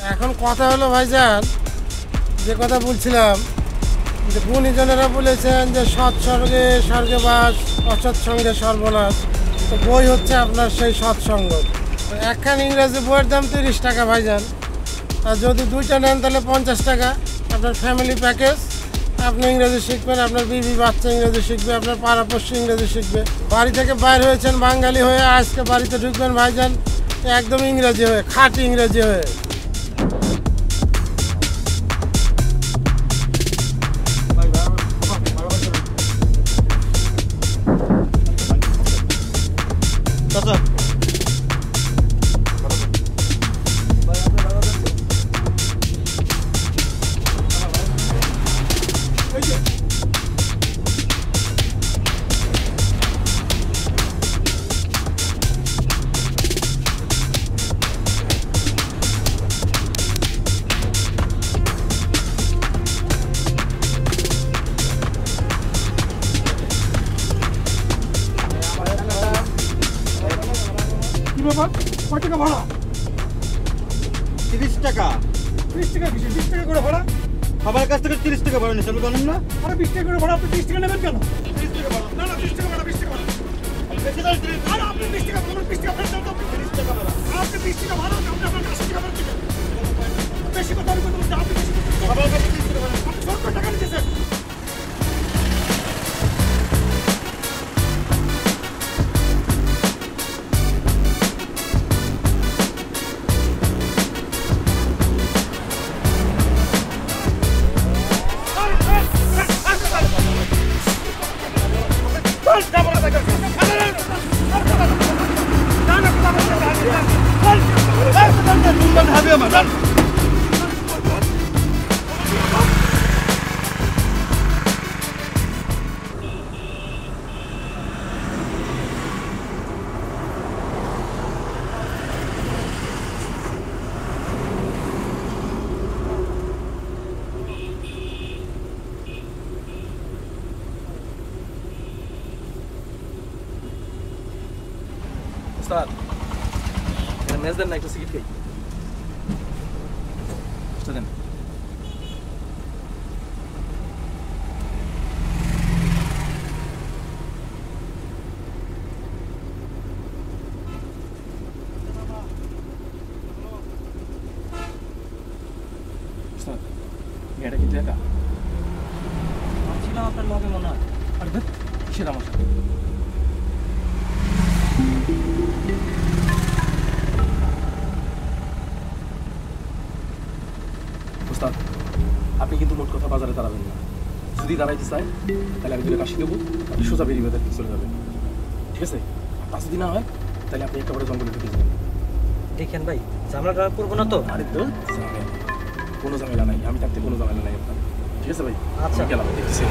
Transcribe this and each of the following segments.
এখন কথা হলো ভাইজান, যে কথা বলছিলাম যে গুণীজনেরা বলেছেন যে সৎসঙ্গে স্বর্গবাস, অসৎসঙ্গে সর্বনাশ। তো বই হচ্ছে আপনার সেই সৎসঙ্গ। একখান ইংরেজি বইয়ের দাম 30 টাকা ভাইজান, আর যদি দুইটা নেন তাহলে 50 টাকা। আপনার ফ্যামিলি প্যাকেজ, আপনি ইংরেজি শিখবেন, আপনার বিবি বাচ্চা ইংরেজি শিখবে, আপনার পাড়াপড়শি ইংরেজি শিখবে। বাড়ি থেকে বাইরে হয়েছেন বাঙালি হয়ে, আজকে বাড়িতে ঢুকবেন ভাইজান একদম ইংরেজি হয়ে, খাঁটি ইংরেজি হয়ে। কয় টাকা ভাড়া? 30 টাকা। 30 টাকা কিসে? 20 টাকা করে ভাড়া। সবার কাছ থেকে 30 টাকা ভাড়া নিচ্ছেন, জানেন না? আরে 20 টাকা করে ভাড়া, আপনি 30 টাকা নেবেন কেন? 30 টাকা ভাড়া। না না, 20 টাকা ভাড়া, 20 টাকা ভাড়া। বেশি দাও 30 আরে আপনি 20 টাকা বলুন, 20 টাকা ফেরত দাও তো। 30 টাকা ভাড়া। আপনি 20 টাকা ভাড়া, আপনি আপনার কাছে টাকা ফেরত দিবেন। বেশি কথা আমি বলতে, আপনি বেশি কথা বলতে। সবার কাছে 30 টাকা ভাড়া। আপনি সরকার টাকা নিতেছেন। স্যার, মেজ দেন না, একটু সিগারেট খাই। দেন। মেয়েটা কিন্তু একা ছিলাম আপনার লগে মনে হয়। আরে কিসের আমার সাথে? আপনি কিন্তু মোট কথা বাজারে দাঁড়াবেন না। যদি দাঁড়াইতে চাই তাহলে আমি দুটো কাশি দেবো, আপনি সোজা বেরিয়ে বাজার চলে যাবেন, ঠিক আছে? আর যদি না হয় তাহলে আপনি একেবারে জঙ্গলে ঢুকে যাবেন। দেখেন ভাই, ঝামেলাটা করবো না তো? আরে তো কোনো ঝামেলা নাই, আমি থাকতে কোনো ঝামেলা নাই আপনার, ঠিক আছে ভাই? আচ্ছা গেলাম, দেখছি।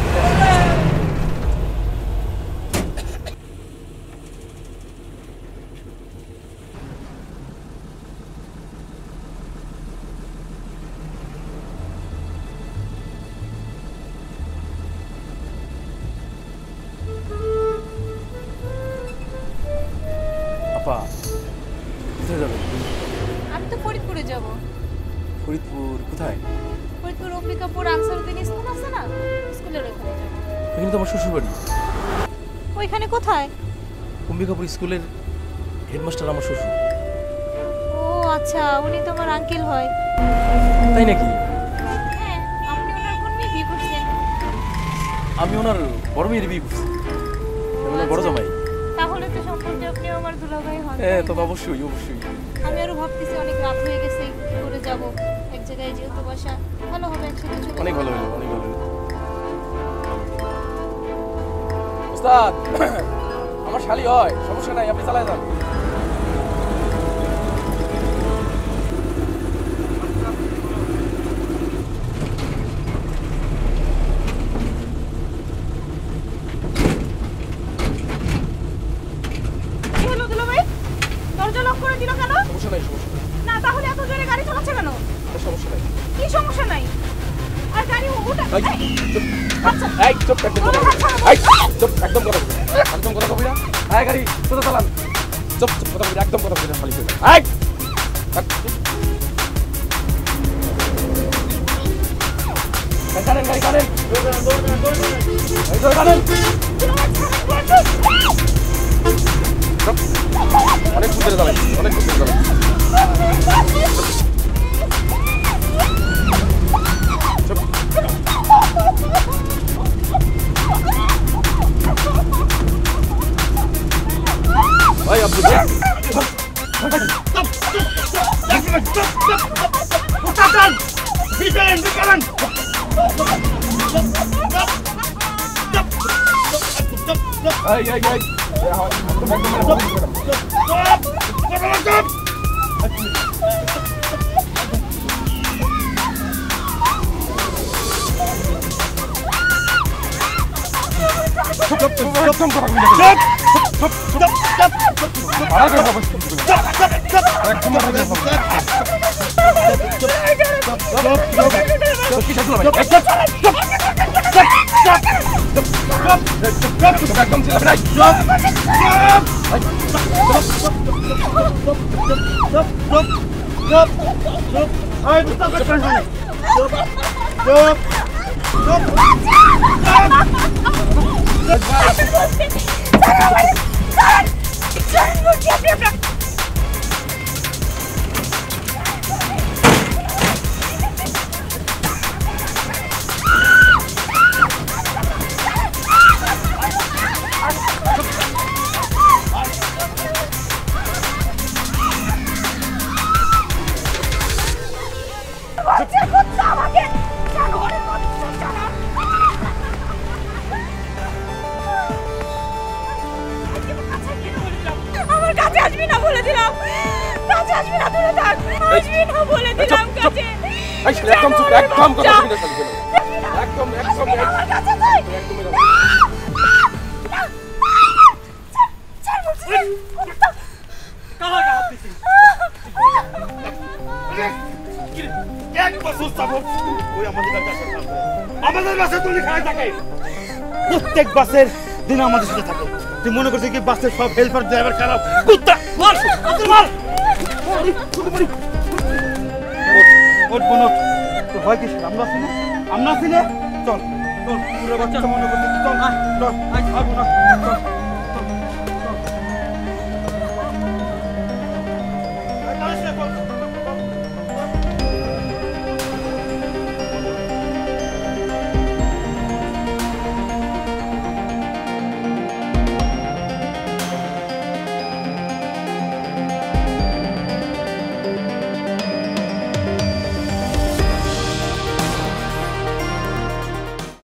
কোথায় যাবেন? আমি তো ফরিদপুরে যাব। ফরিদপুর কোথায়? ফরিদপুর অম্বিকাপুর আনসারউদ্দিন স্কুল আছে না, স্কুলের ওখানে যাব। ওখানে তো আমার শ্বশুর বাড়ি। ওইখানে কোথায়? অম্বিকাপুর স্কুলের হেডমাস্টার আমার শ্বশুর। ও আচ্ছা, উনি তো আমার আঙ্কেল হয়। তাই নাকি? হ্যাঁ, আপনি ওনার কোন মেয়ে বিয়ে করছেন? আমি ওনার বড় মেয়ের বিয়ে করছি, ওনার বড় জামাই। তাহলে তো সম্পর্কে আপনি আমার দুলাভাই হন। হ্যাঁ, তো অবশ্যই অবশ্যই। আমি আরো ভাবতেছি অনেক রাত হয়ে গেছে, কি করে যাব এক জায়গায়, যেহেতু বাসা ভালো হবে একসাথে চলে। অনেক ভালো হলো, অনেক ভালো হলো। উস্তাদ, আমার শালি হয়, সমস্যা নাই, আপনি চালায় যান। দরজা লক করে দিল কেন? সমস্যা নাই, সমস্যা না, তাহলে এত জোরে গাড়ি চালাচ্ছে কেন? সমস্যা নাই। কি সমস্যা নাই? আর গাড়ি উঠা। আচ্ছা, এই চুপ, একদম কথা বলবি না। এই চুপ, একদম কথা বলবি না। একদম কথা বলবি না। এই গাড়ি সোজা চালান। চুপ চুপ, কথা বলবি না, একদম কথা বলবি না, খালি সোজা। এই কারেন গাড়ি কারেন এই তো কারেন অনেক খুঁজে যাবেন অনেক খুঁজে যাবেন ভাই আপনি এই এই এই আমার কাছে আসবি না বলে দিলাম কাছে আসবি না দূরে থাক আসবি না বলে দিলাম কাছে এই একদম চুপ একদম কথা শুনে চলবে একদম একদম আমার কাছে তুই একদম এক বছর যাবত ওই আমাদের কাছে আমাদের বাসে তুমি খায় থাকে প্রত্যেক বাসের দিন আমাদের সাথে থাকে তুই মনে করছিস কি বাসের সব হেল্পার ড্রাইভার খারাপ কুত্তা মার মার ওট বনত তো হয় কি আমরা আছি না আমরা আছি না চল চল পুরো বাচ্চা মনে করছিস চল চল আয় আয়